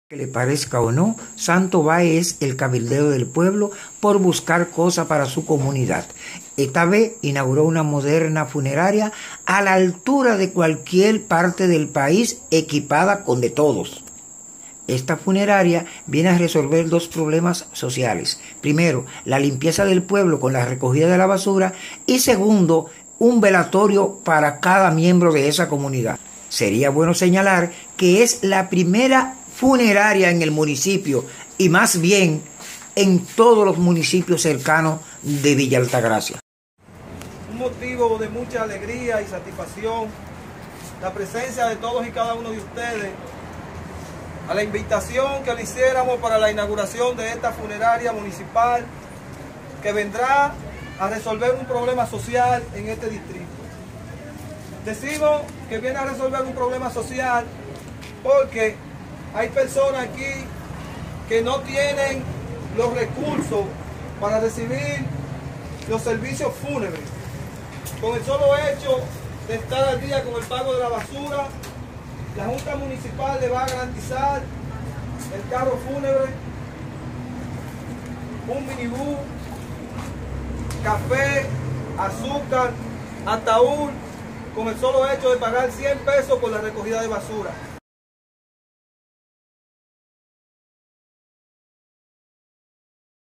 Que le parezca o no, santo va es el cabildeo del pueblo por buscar cosas para su comunidad. Esta vez inauguró una moderna funeraria a la altura de cualquier parte del país, equipada con de todos. Esta funeraria viene a resolver dos problemas sociales. Primero, la limpieza del pueblo con la recogida de la basura y segundo, un velatorio para cada miembro de esa comunidad. Sería bueno señalar que es la primera funeraria en el municipio y más bien en todos los municipios cercanos de Villa Altagracia. Un motivo de mucha alegría y satisfacción la presencia de todos y cada uno de ustedes a la invitación que le hiciéramos para la inauguración de esta funeraria municipal que vendrá a resolver un problema social en este distrito. Decimos que viene a resolver un problema social porque hay personas aquí que no tienen los recursos para recibir los servicios fúnebres. Con el solo hecho de estar al día con el pago de la basura, la Junta Municipal le va a garantizar el carro fúnebre, un minibús, café, azúcar, ataúd, con el solo hecho de pagar 100 pesos por la recogida de basura.